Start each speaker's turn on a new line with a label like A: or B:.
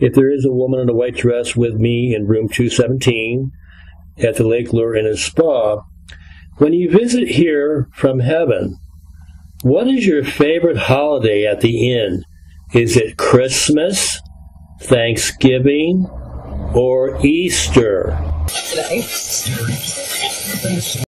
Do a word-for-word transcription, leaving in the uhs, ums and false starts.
A: if there is a woman in a white dress with me in room two seventeen at the Lake Lure Inn and Spa, when you visit here from heaven, what is your favorite holiday at the inn? Is it Christmas, Thanksgiving, or Easter?